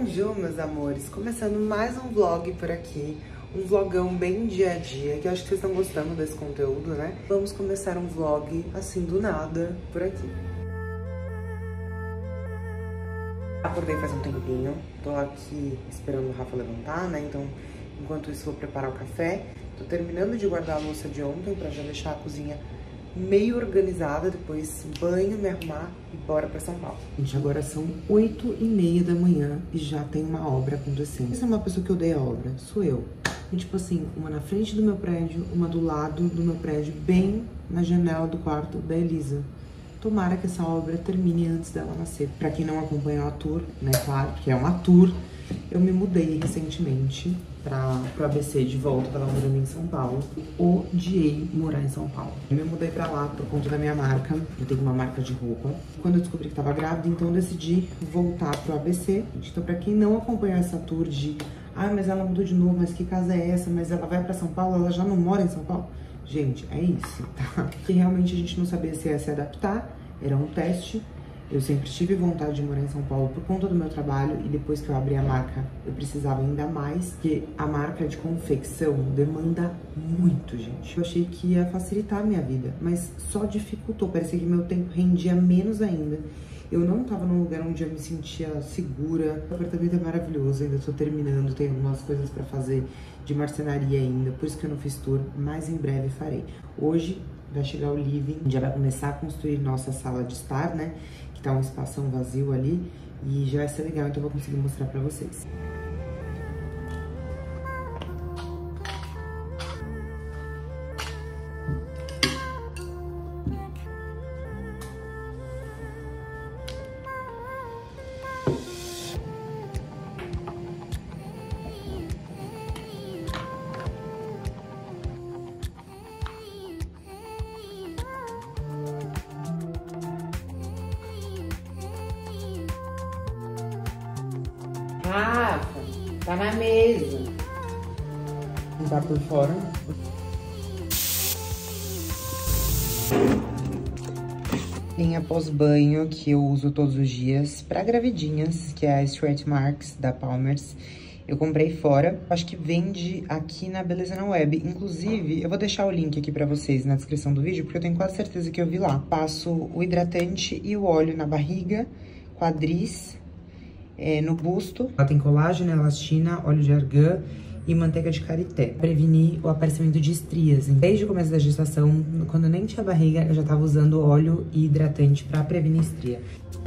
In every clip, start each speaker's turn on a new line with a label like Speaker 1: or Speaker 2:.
Speaker 1: Bonjour, meus amores! Começando mais um vlog por aqui, um vlogão bem dia a dia, que eu acho que vocês estão gostando desse conteúdo, né? Vamos começar um vlog assim do nada por aqui. Acordei faz um tempinho, tô aqui esperando o Rafa levantar, né? Então, enquanto isso, vou preparar o café. Tô terminando de guardar a louça de ontem pra já deixar a cozinha meio organizada, depois banho, me arrumar e bora pra São Paulo. Gente, agora são 8h30 da manhã e já tem uma obra acontecendo. Essa é uma pessoa que odeia obra, sou eu. E tipo assim, uma na frente do meu prédio, uma do lado do meu prédio, bem na janela do quarto da Elisa. Tomara que essa obra termine antes dela nascer. Pra quem não acompanhou a tour, né, claro, que é uma tour, eu me mudei recentemente pro ABC de volta, tava morando em São Paulo. Odiei morar em São Paulo. Eu me mudei pra lá por conta da minha marca. Eu tenho uma marca de roupa. Quando eu descobri que tava grávida, então eu decidi voltar pro ABC. Então, pra quem não acompanhou essa tour de mas ela mudou de novo, mas que casa é essa? Mas ela vai pra São Paulo, ela já não mora em São Paulo? Gente, é isso, tá? Que realmente a gente não sabia se ia se adaptar, era um teste. Eu sempre tive vontade de morar em São Paulo por conta do meu trabalho e depois que eu abri a marca, eu precisava ainda mais, porque a marca de confecção demanda muito, gente. Eu achei que ia facilitar a minha vida, mas só dificultou, parecia que meu tempo rendia menos ainda. Eu não tava num lugar onde eu me sentia segura. O apartamento é maravilhoso, ainda tô terminando, tem algumas coisas pra fazer de marcenaria ainda, por isso que eu não fiz tour, mas em breve farei. Hoje vai chegar o living, já vai começar a construir nossa sala de estar, né? Que tá um espação vazio ali e já vai ser legal, então eu vou conseguir mostrar pra vocês. Rafa, tá na mesa. Não tá por fora. Linha pós-banho que eu uso todos os dias pra gravidinhas, que é a Stretch Marks da Palmer's. Eu comprei fora, acho que vende aqui na Beleza na Web. Inclusive, eu vou deixar o link aqui pra vocês na descrição do vídeo, porque eu tenho quase certeza que eu vi lá. Passo o hidratante e o óleo na barriga, quadris, no busto. Ela tem colágeno, elastina, óleo de argan e manteiga de karité. Prevenir o aparecimento de estrias. Desde o começo da gestação, quando eu nem tinha barriga, eu já tava usando óleo e hidratante pra prevenir estria.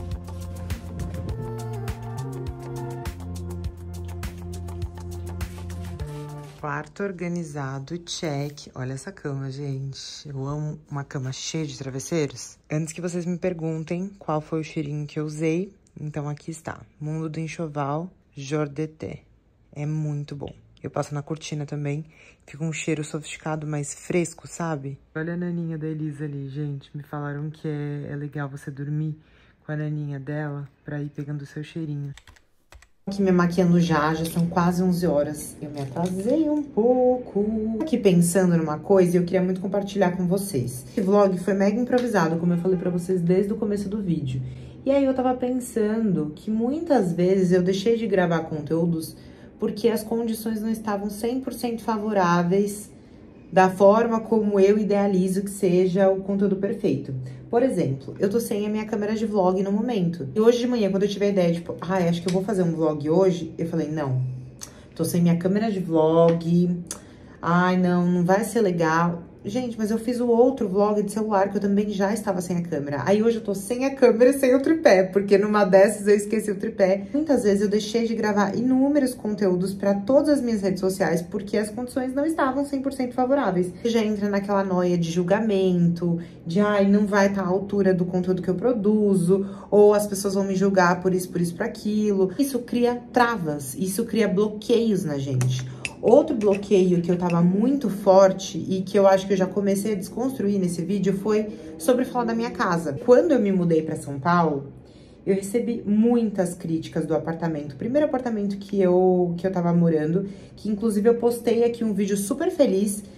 Speaker 1: Quarto organizado, check. Olha essa cama, gente. Eu amo uma cama cheia de travesseiros. Antes que vocês me perguntem qual foi o cheirinho que eu usei, então aqui está, Mundo do Enxoval Jordeté. É muito bom. Eu passo na cortina também, fica um cheiro sofisticado, mas fresco, sabe? Olha a naninha da Elisa ali, gente. Me falaram que é legal você dormir com a naninha dela pra ir pegando o seu cheirinho. Aqui me maquiando já são quase 11 horas. Eu me atrasei um pouco. Aqui pensando numa coisa e eu queria muito compartilhar com vocês. Esse vlog foi mega improvisado, como eu falei pra vocês desde o começo do vídeo. E aí eu tava pensando que muitas vezes eu deixei de gravar conteúdos porque as condições não estavam 100% favoráveis da forma como eu idealizo que seja o conteúdo perfeito. Por exemplo, eu tô sem a minha câmera de vlog no momento. E hoje de manhã, quando eu tive a ideia, tipo, acho que eu vou fazer um vlog hoje, eu falei, não, tô sem minha câmera de vlog, não vai ser legal. Gente, mas eu fiz o outro vlog de celular, que eu também já estava sem a câmera. Aí hoje eu tô sem a câmera e sem o tripé, porque numa dessas eu esqueci o tripé. Muitas vezes eu deixei de gravar inúmeros conteúdos para todas as minhas redes sociais, porque as condições não estavam 100% favoráveis. Já entra naquela noia de julgamento, de não vai estar à altura do conteúdo que eu produzo, ou as pessoas vão me julgar por isso, por aquilo. Isso cria travas, isso cria bloqueios na gente. Outro bloqueio que eu tava muito forte e que eu acho que eu já comecei a desconstruir nesse vídeo foi sobre falar da minha casa. Quando eu me mudei pra São Paulo, eu recebi muitas críticas do apartamento. O primeiro apartamento que eu tava morando, que inclusive eu postei aqui um vídeo super feliz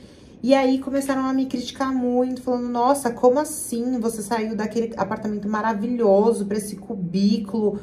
Speaker 1: E aí começaram a me criticar muito, falando, nossa, como assim você saiu daquele apartamento maravilhoso pra esse cubículo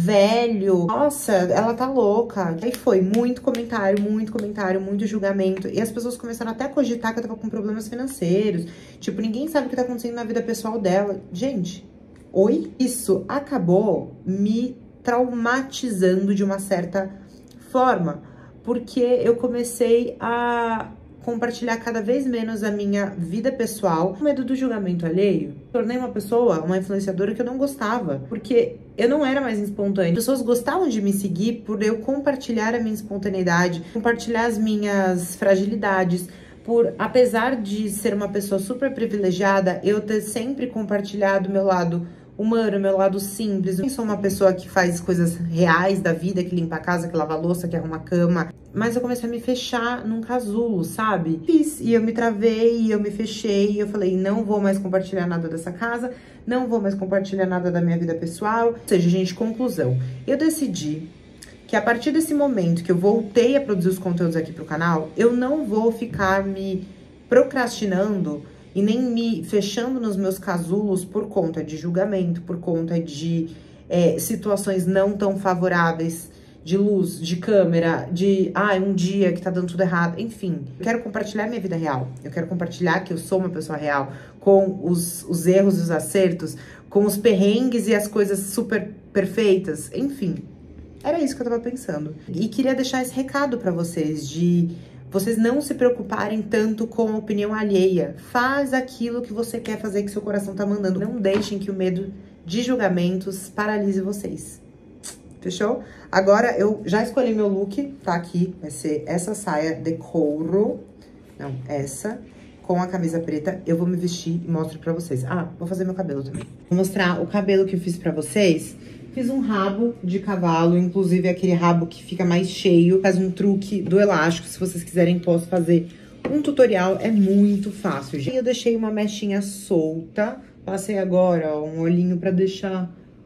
Speaker 1: velho? Nossa, ela tá louca. Aí foi muito comentário, muito julgamento. E as pessoas começaram até a cogitar que eu tava com problemas financeiros. Tipo, ninguém sabe o que tá acontecendo na vida pessoal dela. Gente, oi? Isso acabou me traumatizando de uma certa forma. Porque eu comecei a compartilhar cada vez menos a minha vida pessoal, com medo do julgamento alheio. Tornei uma pessoa, uma influenciadora que eu não gostava, porque eu não era mais espontânea. As pessoas gostavam de me seguir por eu compartilhar a minha espontaneidade, compartilhar as minhas fragilidades, por, apesar de ser uma pessoa super privilegiada, eu ter sempre compartilhado meu lado humano, meu lado simples. Eu sou uma pessoa que faz coisas reais da vida, que limpa a casa, que lava a louça, que arruma a cama. Mas eu comecei a me fechar num casulo, sabe? Fiz, e eu me travei, e eu me fechei, e eu falei, não vou mais compartilhar nada dessa casa, não vou mais compartilhar nada da minha vida pessoal. Ou seja, gente, conclusão. Eu decidi que a partir desse momento que eu voltei a produzir os conteúdos aqui pro canal, eu não vou ficar me procrastinando e nem me fechando nos meus casulos por conta de julgamento, por conta de situações não tão favoráveis, de luz, de câmera, de um dia que tá dando tudo errado, enfim. Eu quero compartilhar minha vida real, eu quero compartilhar que eu sou uma pessoa real, com os erros e os acertos, com os perrengues e as coisas super perfeitas, enfim. Era isso que eu tava pensando. E queria deixar esse recado pra vocês, de vocês não se preocuparem tanto com a opinião alheia. Faz aquilo que você quer fazer, que seu coração tá mandando. Não deixem que o medo de julgamentos paralise vocês. Fechou? Agora eu já escolhi meu look, tá aqui. Vai ser essa saia de couro. Não, essa. Com a camisa preta. Eu vou me vestir e mostro pra vocês. Ah, vou fazer meu cabelo também. Vou mostrar o cabelo que eu fiz pra vocês. Fiz um rabo de cavalo, inclusive aquele rabo que fica mais cheio. Faz um truque do elástico, se vocês quiserem posso fazer um tutorial, é muito fácil, gente. Eu deixei uma mechinha solta, passei agora, ó, um olhinho pra deixar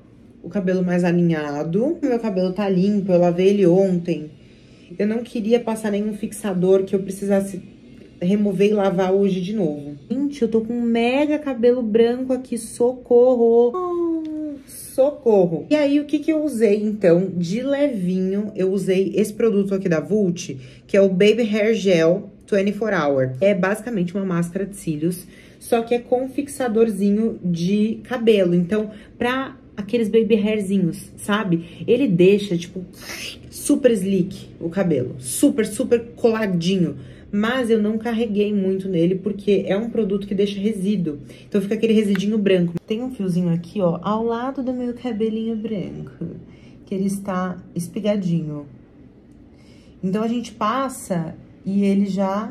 Speaker 1: o cabelo mais alinhado. Meu cabelo tá limpo, eu lavei ele ontem. Eu não queria passar nenhum fixador que eu precisasse remover e lavar hoje de novo. Gente, eu tô com um mega cabelo branco aqui, socorro! Socorro! E aí, o que eu usei, então, de levinho? Eu usei esse produto aqui da Vult, que é o Baby Hair Gel 24 Hour. É basicamente uma máscara de cílios, só que é com fixadorzinho de cabelo. Então, pra aqueles baby hairzinhos, sabe? Ele deixa, tipo, super sleek o cabelo. Super, super coladinho. Mas eu não carreguei muito nele, porque é um produto que deixa resíduo. Então fica aquele residinho branco. Tem um fiozinho aqui, ó, ao lado do meu cabelinho branco, que ele está espigadinho. Então a gente passa e ele já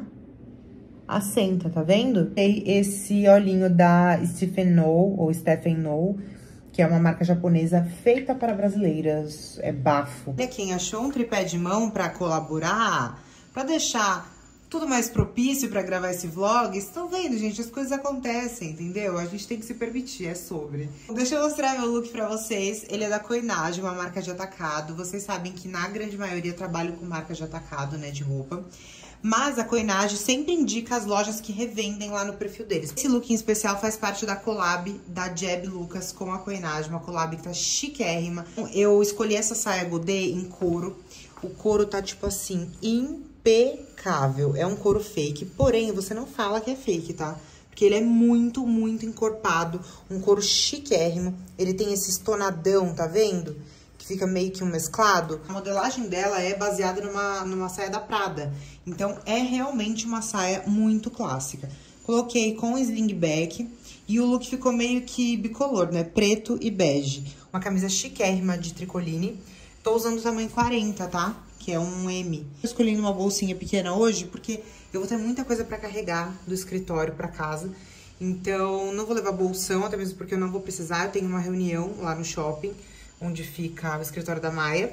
Speaker 1: assenta, tá vendo? Tem esse olhinho da Stephen No, ou Stephen No, que é uma marca japonesa feita para brasileiras. É bafo. E quem achou um tripé de mão pra colaborar, pra deixar tudo mais propício pra gravar esse vlog, estão vendo, gente? As coisas acontecem, entendeu? A gente tem que se permitir, é sobre. Deixa eu mostrar meu look pra vocês. Ele é da Coinage, uma marca de atacado. Vocês sabem que na grande maioria eu trabalho com marca de atacado, né, de roupa. Mas a Coinage sempre indica as lojas que revendem lá no perfil deles. Esse look em especial faz parte da collab da Jeb Lucas com a Coinage, uma collab que tá chiquérrima. Eu escolhi essa saia godê em couro. O couro tá, tipo assim, impecável. É um couro fake, porém, você não fala que é fake, tá? Porque ele é muito, muito encorpado. Um couro chiquérrimo. Ele tem esse estonadão, tá vendo? Que fica meio que um mesclado. A modelagem dela é baseada numa saia da Prada. Então, é realmente uma saia muito clássica. Coloquei com slingback e o look ficou meio que bicolor, né? Preto e bege. Uma camisa chiquérrima de tricoline. Tô usando o tamanho 40, tá? Que é um M. Eu escolhi uma bolsinha pequena hoje porque eu vou ter muita coisa pra carregar do escritório pra casa. Então, não vou levar bolsão, até mesmo porque eu não vou precisar. Eu tenho uma reunião lá no shopping, onde fica o escritório da Maia.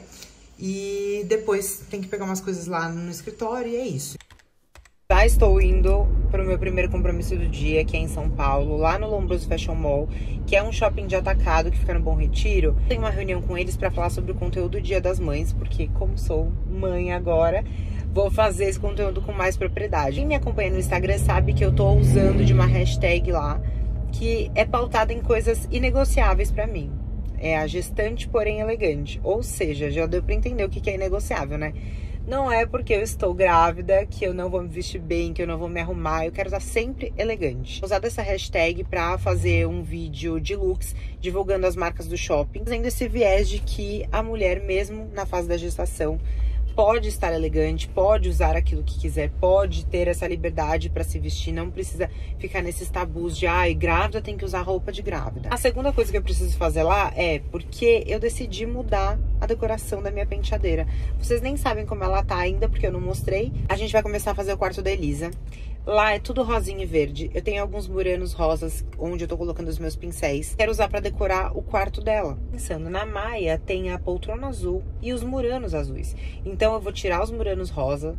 Speaker 1: E depois tem que pegar umas coisas lá no escritório e é isso. Já estou indo para o meu primeiro compromisso do dia, que é em São Paulo, lá no Lombroso Fashion Mall, que é um shopping de atacado que fica no Bom Retiro. Tenho uma reunião com eles para falar sobre o conteúdo do Dia das Mães, porque como sou mãe agora, vou fazer esse conteúdo com mais propriedade. Quem me acompanha no Instagram sabe que eu tô usando de uma hashtag lá, que é pautada em coisas inegociáveis pra mim. É a gestante, porém elegante. Ou seja, já deu pra entender o que é inegociável, né? Não é porque eu estou grávida que eu não vou me vestir bem, que eu não vou me arrumar. Eu quero estar sempre elegante. Vou usar dessa hashtag pra fazer um vídeo de looks divulgando as marcas do shopping, fazendo esse viés de que a mulher, mesmo na fase da gestação, pode estar elegante, pode usar aquilo que quiser, pode ter essa liberdade pra se vestir, não precisa ficar nesses tabus de ai, grávida tem que usar roupa de grávida. A segunda coisa que eu preciso fazer lá é porque eu decidi mudar a decoração da minha penteadeira. Vocês nem sabem como ela tá ainda, porque eu não mostrei. A gente vai começar a fazer o quarto da Elisa. Lá é tudo rosinha e verde. Eu tenho alguns muranos rosas onde eu tô colocando os meus pincéis. Quero usar pra decorar o quarto dela. Pensando na Maia, tem a poltrona azul e os muranos azuis. Então eu vou tirar os muranos rosa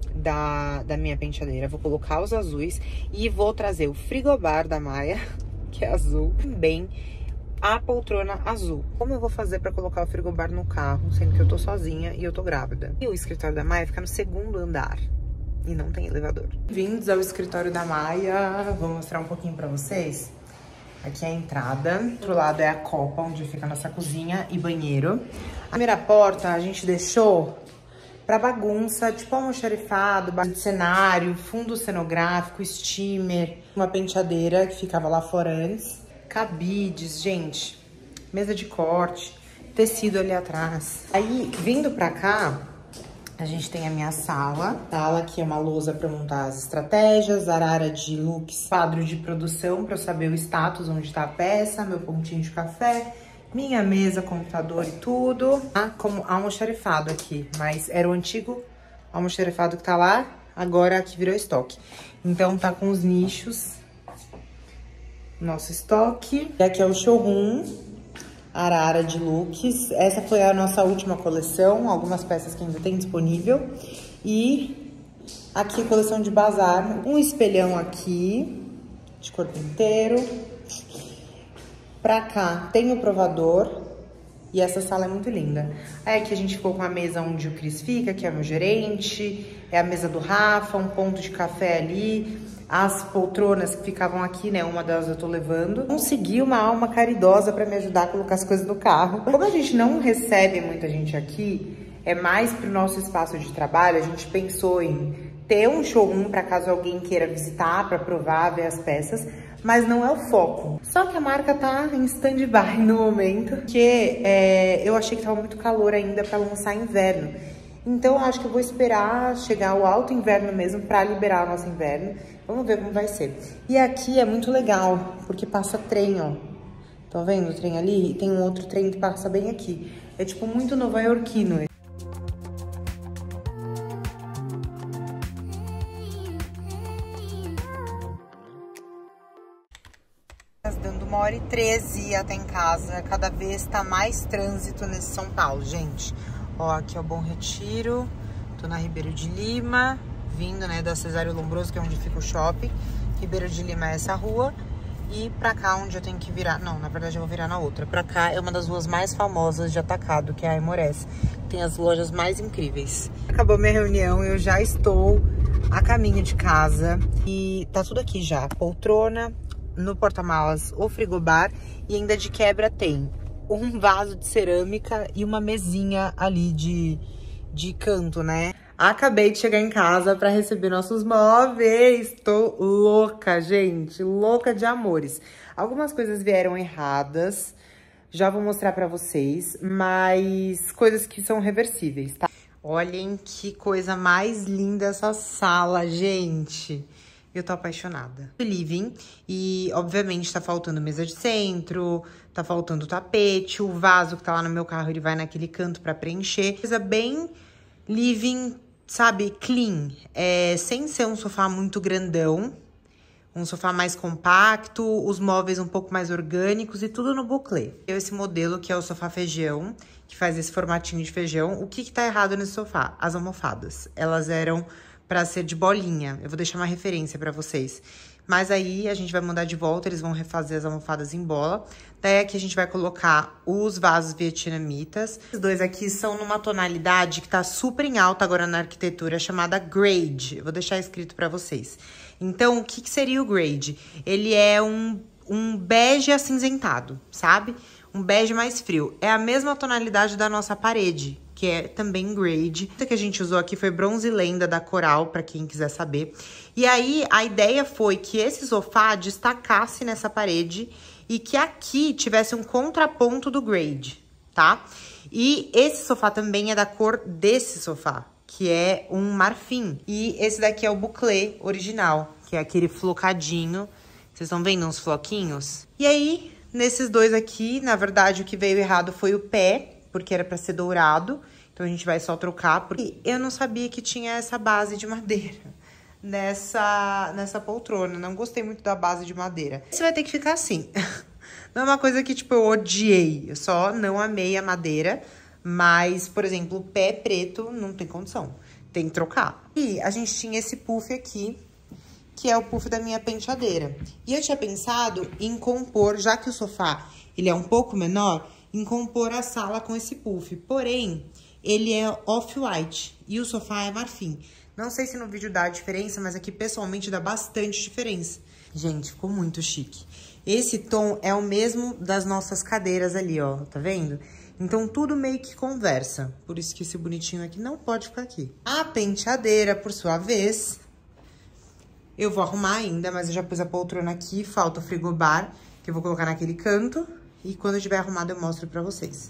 Speaker 1: da minha penteadeira, vou colocar os azuis e vou trazer o frigobar da Maia, que é azul, também a poltrona azul. Como eu vou fazer pra colocar o frigobar no carro, sendo que eu tô sozinha e eu tô grávida? E o escritório da Maia fica no segundo andar. E não tem elevador. Bem-vindos ao escritório da Maia. Vou mostrar um pouquinho pra vocês. Aqui é a entrada. Do outro lado é a copa, onde fica a nossa cozinha e banheiro. A primeira porta a gente deixou pra bagunça, tipo almoxarifado, de cenário, fundo cenográfico, steamer, uma penteadeira que ficava lá fora antes. Cabides, gente. Mesa de corte, tecido ali atrás. Aí, vindo pra cá, a gente tem a minha sala que é uma lousa para montar as estratégias, arara de looks, quadro de produção para eu saber o status, onde tá a peça, meu pontinho de café, minha mesa, computador e tudo. Como almoxarifado aqui, mas era o antigo almoxarifado que tá lá, agora aqui virou estoque. Então tá com os nichos, nosso estoque. E aqui é o showroom. Arara de looks. Essa foi a nossa última coleção, algumas peças que ainda tem disponível. E aqui a coleção de bazar, um espelhão aqui, de corpo inteiro. Pra cá tem o provador e essa sala é muito linda. Aí aqui a gente ficou com a mesa onde o Cris fica, que é o meu gerente, é a mesa do Rafa, um ponto de café ali. As poltronas que ficavam aqui, né, uma delas eu tô levando. Consegui uma alma caridosa pra me ajudar a colocar as coisas no carro. Como a gente não recebe muita gente aqui, é mais pro nosso espaço de trabalho, a gente pensou em ter um showroom pra caso alguém queira visitar, pra provar, ver as peças, mas não é o foco. Só que a marca tá em stand-by no momento, porque eu achei que tava muito calor ainda pra lançar inverno. Então, eu acho que eu vou esperar chegar o alto inverno mesmo pra liberar o nosso inverno. Vamos ver como vai ser. E aqui é muito legal, porque passa trem, ó. Tá vendo o trem ali? E tem um outro trem que passa bem aqui. É tipo muito nova-iorquino. Dando 1h13 até em casa. Cada vez tá mais trânsito nesse São Paulo, gente. Ó, aqui é o Bom Retiro. Tô na Ribeiro de Lima, vindo, né, da Cesário Lombroso, que é onde fica o shopping. Ribeiro de Lima é essa rua. E pra cá, onde eu tenho que virar... Não, na verdade eu vou virar na outra. Pra cá é uma das ruas mais famosas de atacado, que é a Aimorés. Tem as lojas mais incríveis. Acabou minha reunião, eu já estou a caminho de casa. E tá tudo aqui já. Poltrona, no porta-malas o frigobar. E ainda de quebra tem um vaso de cerâmica e uma mesinha ali de canto, né? Acabei de chegar em casa pra receber nossos móveis. Tô louca, gente, louca de amores. Algumas coisas vieram erradas, já vou mostrar pra vocês, mas coisas que são reversíveis, tá? Olhem que coisa mais linda essa sala, gente. Eu tô apaixonada. Living, e obviamente tá faltando mesa de centro, tá faltando tapete, o vaso que tá lá no meu carro, ele vai naquele canto pra preencher. Coisa bem living, sabe, clean, sem ser um sofá muito grandão, um sofá mais compacto, os móveis um pouco mais orgânicos e tudo no buclé. Esse modelo que é o sofá feijão, que faz esse formatinho de feijão. O que tá errado nesse sofá? As almofadas. Elas eram pra ser de bolinha. Eu vou deixar uma referência pra vocês. Mas aí, a gente vai mandar de volta, eles vão refazer as almofadas em bola. Daí, aqui a gente vai colocar os vasos vietnamitas. Esses dois aqui são numa tonalidade que tá super em alta agora na arquitetura, chamada Grade. Eu vou deixar escrito pra vocês. Então, o que seria o Grade? Ele é um bege acinzentado, sabe? Um bege mais frio. É a mesma tonalidade da nossa parede, que é também Grade. O que a gente usou aqui foi Bronze Lenda da Coral, pra quem quiser saber. E aí, a ideia foi que esse sofá destacasse nessa parede e que aqui tivesse um contraponto do Grade, tá? E esse sofá também é da cor desse sofá, que é um marfim. E esse daqui é o buclé original, que é aquele flocadinho. Vocês estão vendo uns floquinhos? E aí, nesses dois aqui, na verdade, o que veio errado foi o pé, porque era pra ser dourado. Então, a gente vai só trocar, porque eu não sabia que tinha essa base de madeira nessa poltrona. Não gostei muito da base de madeira. Você vai ter que ficar assim. Não é uma coisa que, tipo, eu odiei. Eu só não amei a madeira. Mas, por exemplo, o pé preto não tem condição. Tem que trocar. E a gente tinha esse puff aqui, que é o puff da minha penteadeira. E eu tinha pensado em compor, já que o sofá ele é um pouco menor, em compor a sala com esse puff. Porém, ele é off-white e o sofá é marfim. Não sei se no vídeo dá diferença, mas aqui pessoalmente dá bastante diferença. Gente, ficou muito chique. Esse tom é o mesmo das nossas cadeiras ali, ó, tá vendo? Então, tudo meio que conversa. Por isso que esse bonitinho aqui não pode ficar aqui. A penteadeira, por sua vez, eu vou arrumar ainda, mas eu já pus a poltrona aqui. Falta o frigobar, que eu vou colocar naquele canto. E quando eu tiver arrumado, eu mostro pra vocês.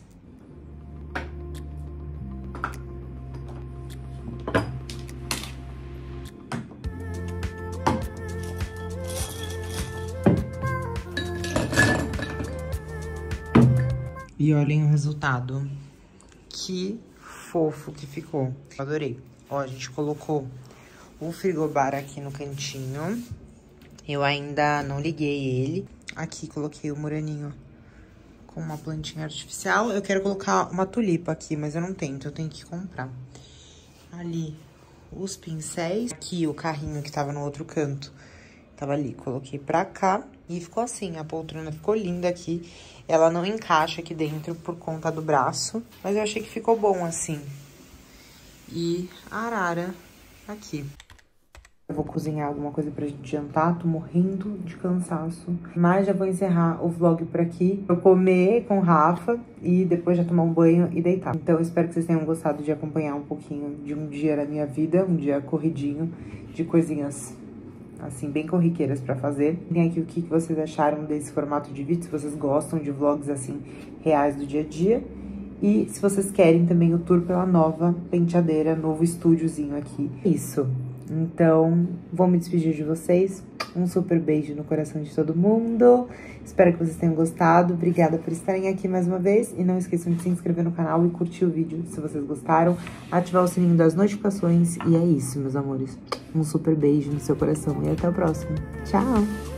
Speaker 1: E olhem o resultado. Que fofo que ficou. Adorei. Ó, a gente colocou o frigobar aqui no cantinho. Eu ainda não liguei ele. Aqui, coloquei o muraninho com uma plantinha artificial. Eu quero colocar uma tulipa aqui, mas eu não tenho, então eu tenho que comprar. Ali, os pincéis. Aqui, o carrinho que tava no outro canto. Tava ali, coloquei pra cá. E ficou assim, a poltrona ficou linda aqui. Ela não encaixa aqui dentro por conta do braço, mas eu achei que ficou bom assim. E a arara aqui. Eu vou cozinhar alguma coisa pra gente jantar, tô morrendo de cansaço. Mas já vou encerrar o vlog por aqui. Vou comer com o Rafa e depois já tomar um banho e deitar. Então eu espero que vocês tenham gostado de acompanhar um pouquinho de um dia na minha vida, um dia corridinho de coisinhas assim, bem corriqueiras pra fazer. Tem aqui o que vocês acharam desse formato de vídeo, se vocês gostam de vlogs, assim, reais do dia a dia. E se vocês querem também o tour pela nova penteadeira, novo estúdiozinho aqui. Isso. Então, vou me despedir de vocês. Um super beijo no coração de todo mundo. Espero que vocês tenham gostado. Obrigada por estarem aqui mais uma vez. E não esqueçam de se inscrever no canal e curtir o vídeo se vocês gostaram. Ativar o sininho das notificações. E é isso, meus amores. Um super beijo no seu coração e até o próximo. Tchau!